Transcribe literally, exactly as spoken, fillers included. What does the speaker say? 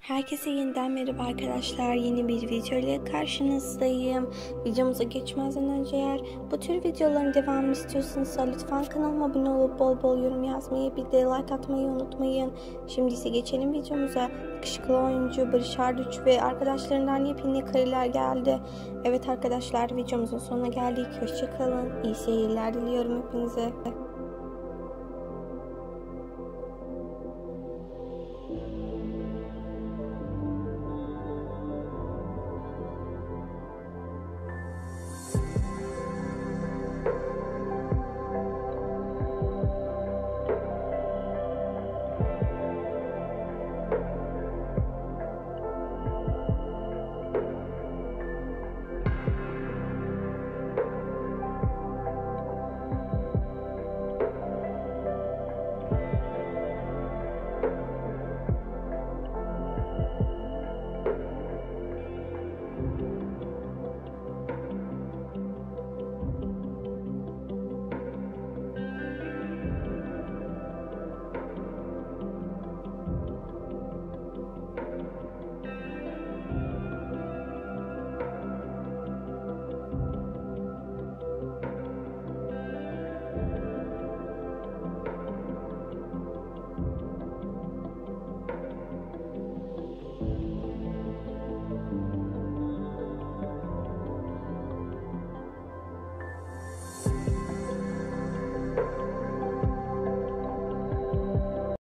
Herkese yeniden merhaba arkadaşlar. Yeni bir video ile karşınızdayım. Videomuza geçmezden önce eğer bu tür videoların devamını istiyorsanız lütfen kanalıma abone olup bol bol yorum yazmayı, bir de like atmayı unutmayın. Şimdi ise geçelim videomuza. Yakışıklı oyuncu Barış Arduç ve arkadaşlarından yepyeni kareler geldi. Evet arkadaşlar, videomuzun sonuna geldik. Hoşçakalın. İyi seyirler diliyorum hepinize.